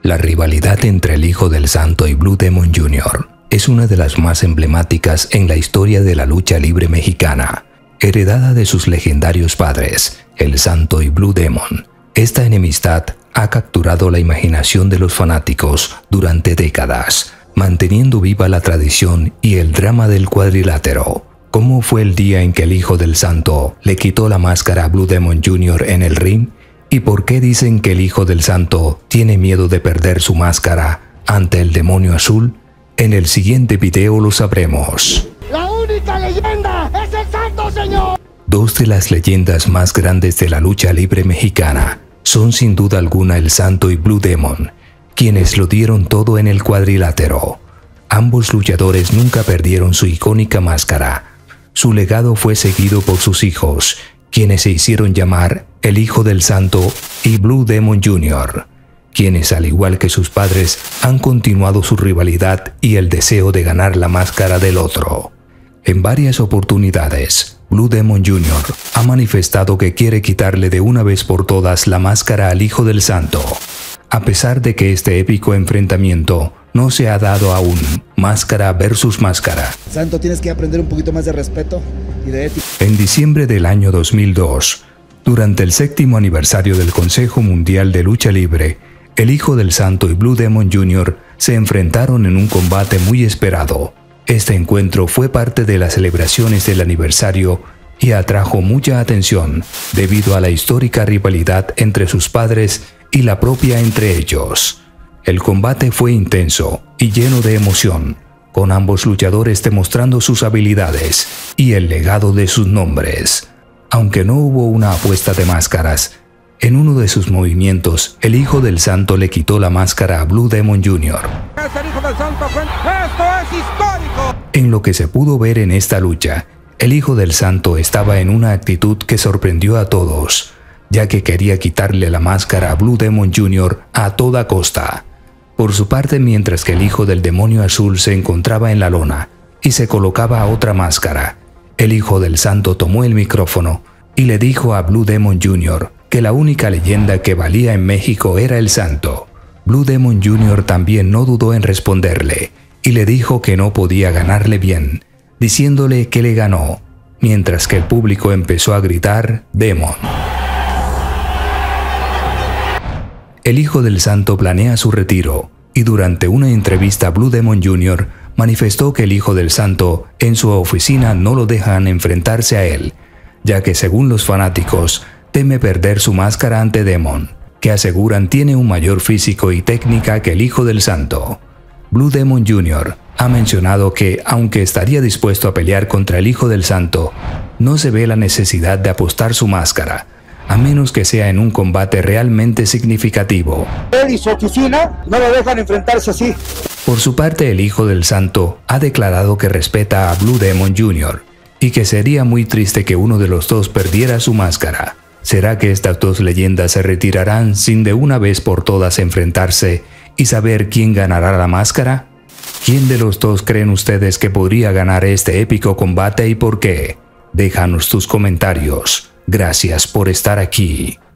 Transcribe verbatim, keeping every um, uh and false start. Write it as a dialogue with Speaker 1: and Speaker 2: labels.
Speaker 1: La rivalidad entre el Hijo del Santo y Blue Demon junior es una de las más emblemáticas en la historia de la lucha libre mexicana. Heredada de sus legendarios padres, el Santo y Blue Demon, esta enemistad ha capturado la imaginación de los fanáticos durante décadas, manteniendo viva la tradición y el drama del cuadrilátero. ¿Cómo fue el día en que el Hijo del Santo le quitó la máscara a Blue Demon junior en el ring? ¿Y por qué dicen que el Hijo del Santo tiene miedo de perder su máscara ante el demonio azul? En el siguiente video lo sabremos.
Speaker 2: ¡La única leyenda es el Santo, señor!
Speaker 1: Dos de las leyendas más grandes de la lucha libre mexicana son sin duda alguna el Santo y Blue Demon, quienes lo dieron todo en el cuadrilátero. Ambos luchadores nunca perdieron su icónica máscara. Su legado fue seguido por sus hijos, quienes se hicieron llamar el Hijo del Santo y Blue Demon junior, quienes al igual que sus padres han continuado su rivalidad y el deseo de ganar la máscara del otro. En varias oportunidades, Blue Demon junior ha manifestado que quiere quitarle de una vez por todas la máscara al Hijo del Santo. A pesar de que este épico enfrentamiento no se ha dado aún, máscara versus máscara.
Speaker 3: Santo, tienes que aprender un poquito más de respeto y de ética.
Speaker 1: En diciembre del año dos mil dos, durante el séptimo aniversario del Consejo Mundial de Lucha Libre, el Hijo del Santo y Blue Demon junior se enfrentaron en un combate muy esperado. Este encuentro fue parte de las celebraciones del aniversario y atrajo mucha atención debido a la histórica rivalidad entre sus padres y la propia entre ellos. El combate fue intenso y lleno de emoción, con ambos luchadores demostrando sus habilidades y el legado de sus nombres. Aunque no hubo una apuesta de máscaras, en uno de sus movimientos, el Hijo del Santo le quitó la máscara a Blue Demon junior
Speaker 2: ¡Es el Hijo del Santo! ¡Esto es histórico!
Speaker 1: En lo que se pudo ver en esta lucha, el Hijo del Santo estaba en una actitud que sorprendió a todos, ya que quería quitarle la máscara a Blue Demon junior a toda costa. Por su parte, mientras que el Hijo del Demonio Azul se encontraba en la lona y se colocaba otra máscara, el Hijo del Santo tomó el micrófono y le dijo a Blue Demon junior que la única leyenda que valía en México era el Santo. Blue Demon junior también no dudó en responderle y le dijo que no podía ganarle bien, diciéndole que le ganó, mientras que el público empezó a gritar «Demon». El Hijo del Santo planea su retiro y durante una entrevista Blue Demon junior manifestó que el Hijo del Santo en su oficina no lo dejan enfrentarse a él, ya que según los fanáticos teme perder su máscara ante Demon, que aseguran tiene un mayor físico y técnica que el Hijo del Santo. Blue Demon junior ha mencionado que, aunque estaría dispuesto a pelear contra el Hijo del Santo, no se ve la necesidad de apostar su máscara, a menos que sea en un combate realmente significativo.
Speaker 3: Él y su oficina no lo dejan enfrentarse así.
Speaker 1: Por su parte, el Hijo del Santo ha declarado que respeta a Blue Demon junior y que sería muy triste que uno de los dos perdiera su máscara. ¿Será que estas dos leyendas se retirarán sin de una vez por todas enfrentarse y saber quién ganará la máscara? ¿Quién de los dos creen ustedes que podría ganar este épico combate y por qué? Déjanos tus comentarios. Gracias por estar aquí.